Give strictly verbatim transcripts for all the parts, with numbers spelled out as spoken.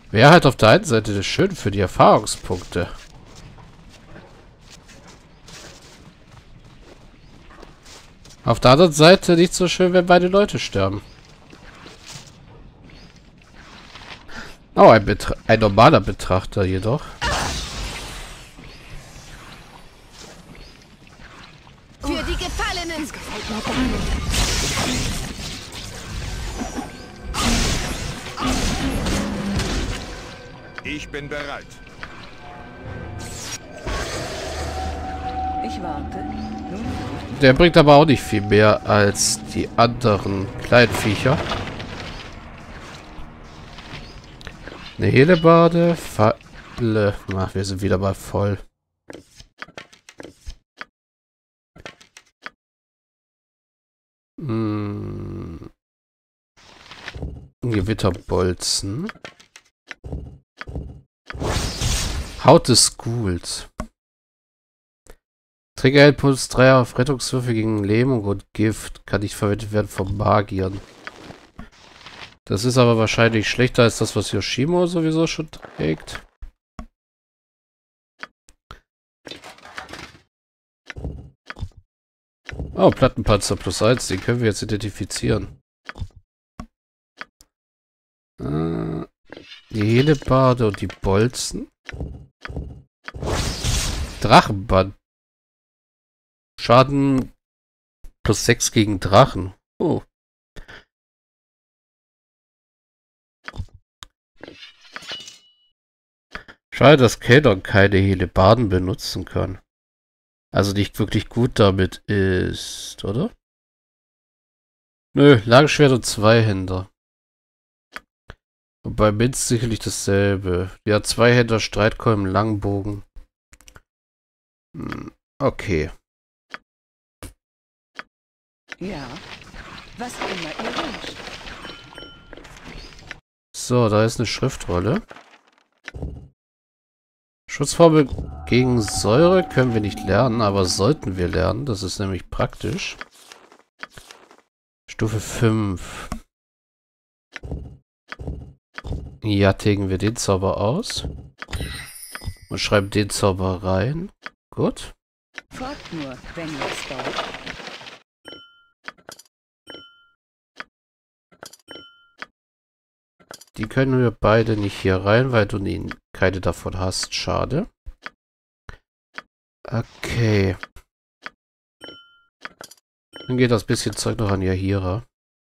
Wäre halt auf der einen Seite das schön für die Erfahrungspunkte. Auf der anderen Seite nicht so schön, wenn beide Leute sterben. Oh, ein, Betra ein normaler Betrachter jedoch. Für die Gefallenen! Das gefällt mir gar nicht. Ich bin bereit. Ich warte. Nun. Der bringt aber auch nicht viel mehr als die anderen kleinen Viecher. Eine Helebade, Falle. Ach, wir sind wieder mal voll. Hm. Ein Gewitterbolzen. Haut des Ghouls. Trigger hält plus drei auf Rettungswürfe gegen Lähmung und Gift. Kann nicht verwendet werden von Magiern. Das ist aber wahrscheinlich schlechter als das, was Yoshimo sowieso schon trägt. Oh, Plattenpanzer plus eins. Den können wir jetzt identifizieren. Äh, die Helebade und die Bolzen. Drachenband. Schaden plus sechs gegen Drachen. Oh. Schade, dass Keldon keine Helebarden benutzen kann. Also nicht wirklich gut damit ist, oder? Nö, Langschwert und Zweihänder. Und bei Minz sicherlich dasselbe. Ja, Zweihänder, Streitkolben, Langbogen. Hm, okay. Ja, was immer ihr wünscht. So, da ist eine Schriftrolle. Schutzformel gegen Säure können wir nicht lernen, aber sollten wir lernen. Das ist nämlich praktisch. Stufe fünf. Ja, tilgen wir den Zauber aus. Und schreiben den Zauber rein. Gut. Fragt nur, wenn ihr es wollt. Die können wir beide nicht hier rein, weil du nie, keine davon hast. Schade. Okay. Dann geht das bisschen Zeug noch an Yahira.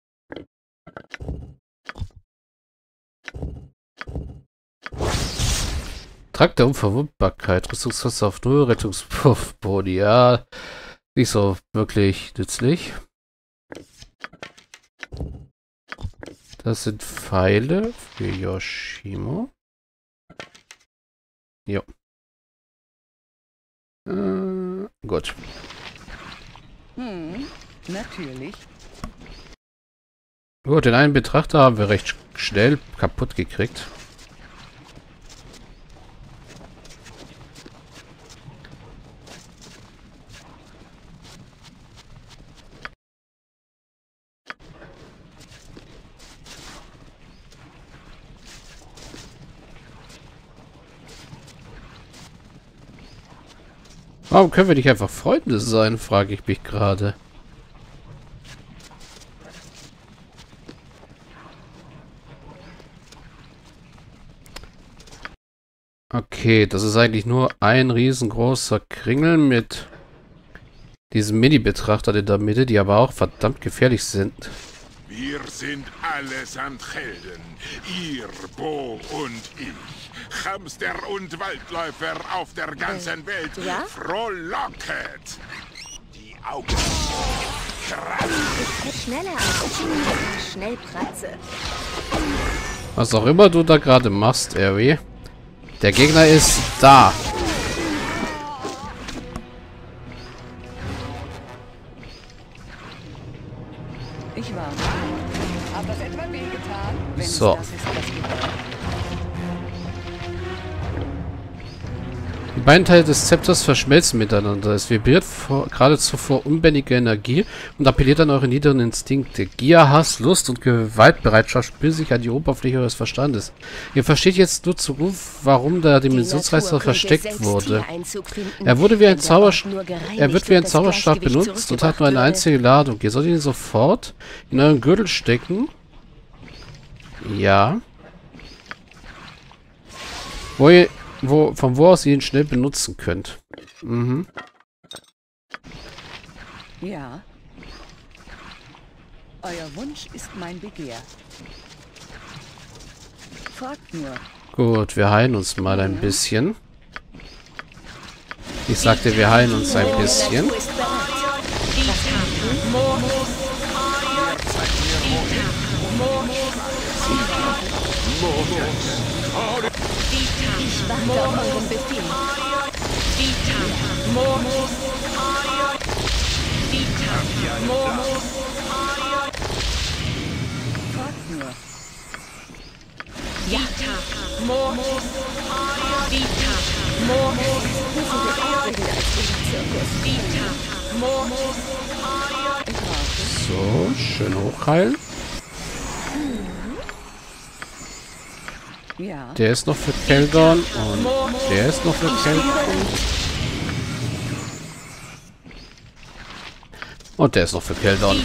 Trakt der Unverwundbarkeit. Rüstungsklasse auf null. Rettungspuffboni. Ja, nicht so wirklich nützlich. Das sind Pfeile für Yoshimo. Jo. Äh, gut. Hm, natürlich. Gut, den einen Betrachter haben wir recht schnell kaputt gekriegt. Warum können wir nicht einfach Freunde sein, frage ich mich gerade. Okay, das ist eigentlich nur ein riesengroßer Kringel mit diesem Mini-Betrachter in der Mitte, die aber auch verdammt gefährlich sind. Wir sind allesamt Helden. Ihr, Bo und ich. Hamster und Waldläufer auf der ganzen Welt. ja? Frohlocket. Die Augen. Krass. Schneller als Schnellpratze. Was auch immer du da gerade machst, Eri. Der Gegner ist da. Ich warte. Hat das etwa wehgetan? Wenn es So. das ist, was ihr wollt. Die beiden Teile des Zepters verschmelzen miteinander. Es vibriert vor, geradezu vor unbändiger Energie und appelliert an eure niederen Instinkte. Gier, Hass, Lust und Gewaltbereitschaft spüren sich an die Oberfläche eures Verstandes. Ihr versteht jetzt nur zu gut, warum der Dimensionsreißer versteckt wurde. Er wurde wie ein Zauberstab, er wird wie ein Zauberstab benutzt und hat nur eine einzige Ladung. Ihr solltet ihn sofort in euren Gürtel stecken. Ja. Wo ihr, wo, von wo aus ihr ihn schnell benutzen könnt. Mhm. Ja. Euer Wunsch ist mein Begehr. Fragt nur. Gut, wir heilen uns mal ein bisschen. Ich sagte, wir heilen uns ein bisschen. Ich warte auf euren Befehl. Fragt nur. So, schön hochheilen. Ja. Der ist noch für Keldon und der ist noch für Keldon. Und der ist noch für Keldon.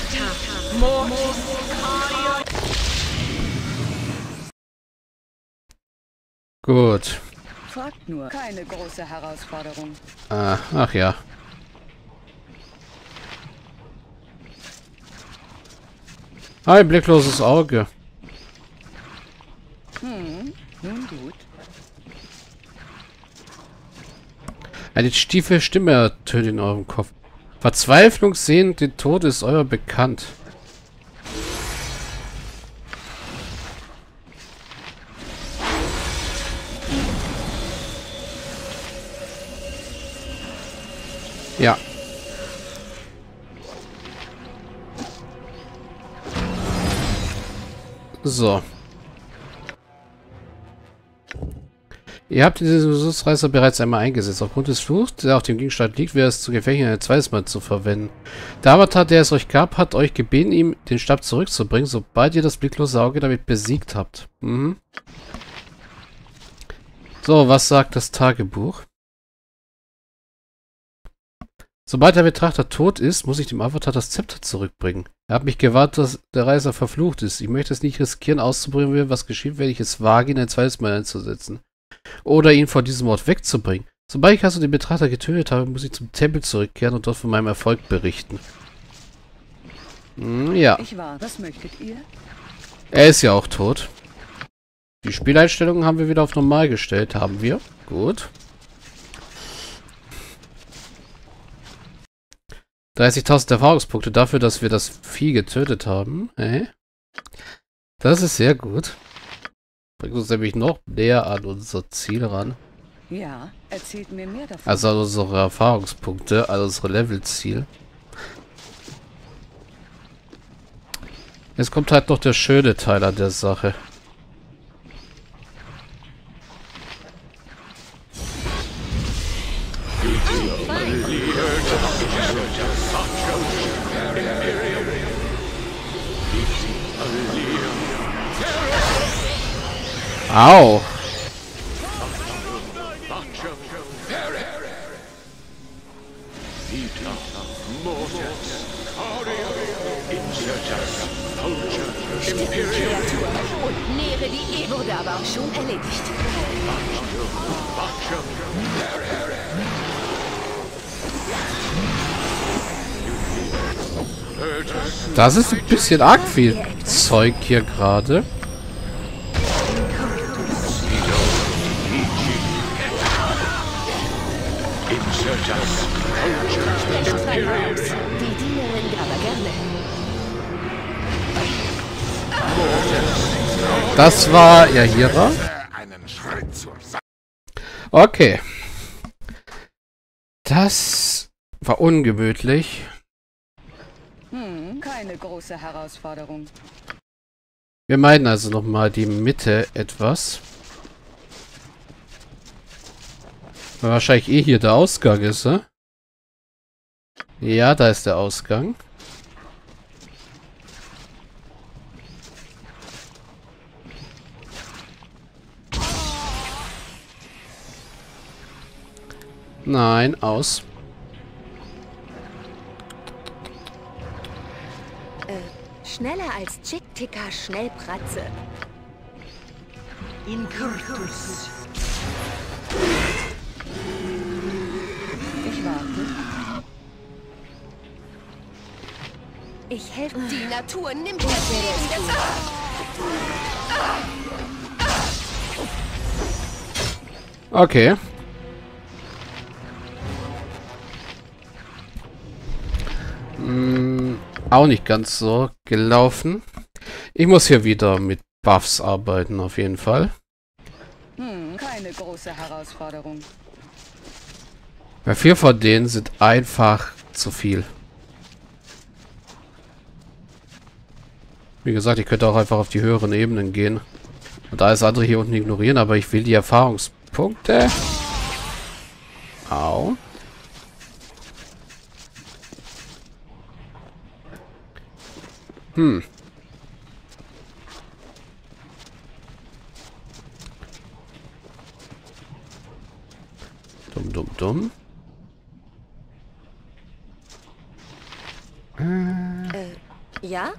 Gut. Fragt nur. Keine große Herausforderung. Ah, ach ja. Ein blickloses Auge. Hm, nun gut. Eine tiefe Stimme ertönt in eurem Kopf. Verzweiflung sehend den Tod ist euer bekannt. Ja. So. Ihr habt diesen Dimensionsreißer bereits einmal eingesetzt. Aufgrund des Fluchs, der auf dem Gegenstand liegt, wäre es zu gefährlich, ein zweites Mal zu verwenden. Der Avatar, der es euch gab, hat euch gebeten, ihm den Stab zurückzubringen, sobald ihr das blicklose Auge damit besiegt habt. Mhm. So, was sagt das Tagebuch? Sobald der Betrachter tot ist, muss ich dem Avatar das Zepter zurückbringen. Er hat mich gewarnt, dass der Reißer verflucht ist. Ich möchte es nicht riskieren, auszuprobieren, was geschieht, wenn ich es wage, ihn ein zweites Mal einzusetzen. Oder ihn von diesem Ort wegzubringen. Sobald ich also den Betrachter getötet habe, muss ich zum Tempel zurückkehren und dort von meinem Erfolg berichten. Hm, ja. Ich war. Was möchtet ihr? Er ist ja auch tot. Die Spieleinstellungen haben wir wieder auf normal gestellt. Haben wir. Gut. dreißigtausend Erfahrungspunkte dafür, dass wir das Vieh getötet haben. Äh? Das ist sehr gut. Bringt uns nämlich noch näher an unser Ziel ran. Ja, erzählt mir mehr davon. Also an unsere Erfahrungspunkte, an unsere Levelziel. Jetzt kommt halt noch der schöne Teil an der Sache. Au! Und nähere die E wurde aber auch schon erledigt. Das ist ein bisschen arg viel Zeug hier gerade. Die Dienerin aber gerne. Das war Jaheira. Okay. Das war ungemütlich. Hm, keine große Herausforderung. Wir meiden also nochmal die Mitte etwas. Weil wahrscheinlich eh hier der Ausgang ist, ne? Ja, da ist der Ausgang. Nein, aus. Äh, schneller als Chick-Ticker, Schnellpratze. Incurtus. Ich warte. Ich helfe. Die Natur nimmt das Leben des... Okay. Hm, auch nicht ganz so gelaufen. Ich muss hier wieder mit Buffs arbeiten, auf jeden Fall. Hm, keine große Herausforderung. Weil vier von denen sind einfach zu viel. Wie gesagt, ich könnte auch einfach auf die höheren Ebenen gehen. Und da ist andere hier unten ignorieren, aber ich will die Erfahrungspunkte. Au. Hm. Dumm, dumm, dumm. Äh, ja?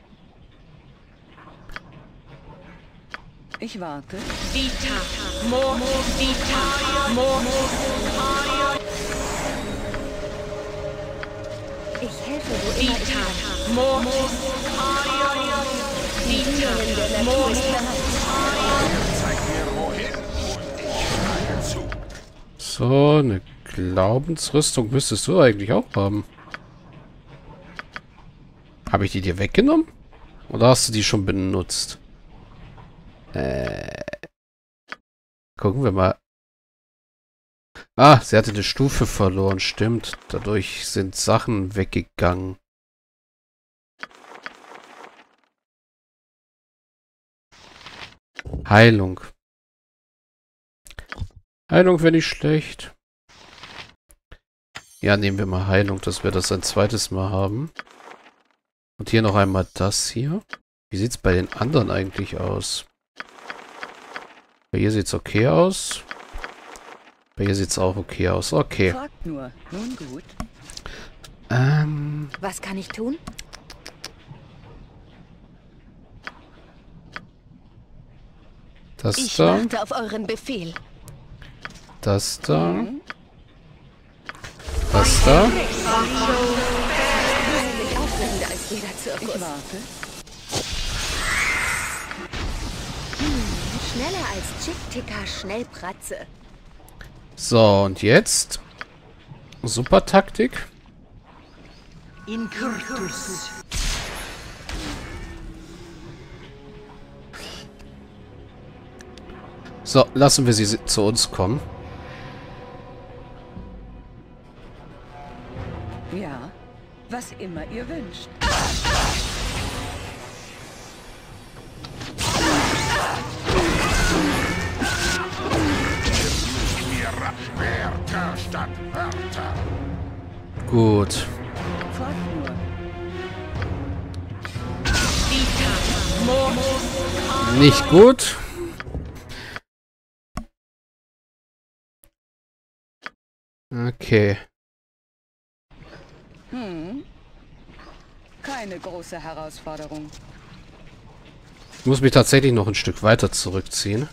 Ich warte. Vita, Mo, Vita, Mo, Ich helfe, wo immer ich Vita, kann. Mo, Vita, Mo, Zeig mir wohin und ich schlage zu. So, eine Glaubensrüstung müsstest du eigentlich auch haben. Habe ich die dir weggenommen? Oder hast du die schon benutzt? Äh. Gucken wir mal. Ah, sie hatte eine Stufe verloren, stimmt. Dadurch sind Sachen weggegangen. Heilung. Heilung wäre nicht schlecht. Ja, nehmen wir mal Heilung, dass wir das ein zweites Mal haben. Und hier noch einmal das hier. Wie sieht es bei den anderen eigentlich aus? Bei ihr sieht es okay aus. Bei ihr sieht es auch okay aus. Okay. Fragt nur. Nun gut. Ähm, Was kann ich tun? das Ich da. warte auf euren Befehl. Das da. Hm? Das da. Wesentlich aufregender als jeder Ich Zirkus. warte. Schneller als Chick-Ticker, Schnellpratze. So, und jetzt. Super Taktik. Incurtus. So, lassen wir sie zu uns kommen. Ja, was immer ihr wünscht. Mir Schwerter statt Wörter. Gut. Fragt nur. Vita, Mo, Nicht gut. Okay. Hm. Keine große Herausforderung. Ich muss mich tatsächlich noch ein Stück weiter zurückziehen.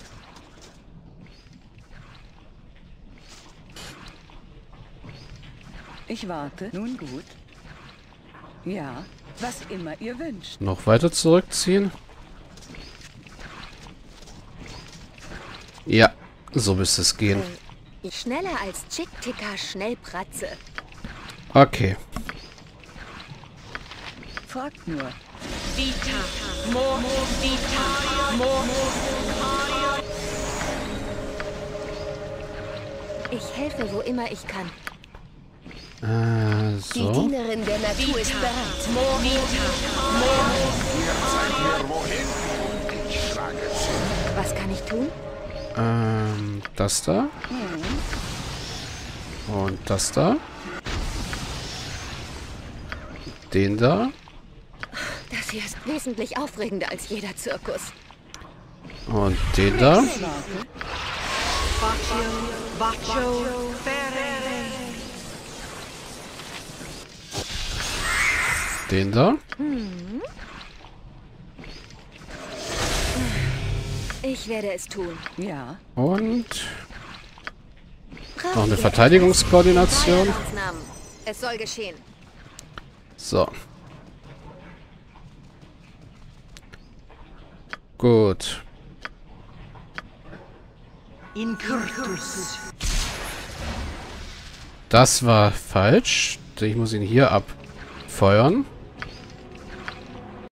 Ich warte. Nun gut. Ja, was immer ihr wünscht. Noch weiter zurückziehen. Ja, so müsste es gehen. Äh, schneller als Chick-Ticker, Schnellpratze. Okay. Fragt nur. Vita, Mo, Vita, Mo, Ich helfe, wo immer ich kann. Äh, Die so. Dienerin der Natur ist bereit. Mo, Vita, Ihr zeigt mir wohin und ich schlage zu. Was kann ich tun? Ähm, das da. Und das da. Den da. Das hier ist wesentlich aufregender als jeder Zirkus. Und den da. Den da. Ich werde es tun. Ja. Und noch eine Verteidigungskoordination. Maßnahmen. Es soll geschehen. So. Gut. Das war falsch. Ich muss ihn hier abfeuern.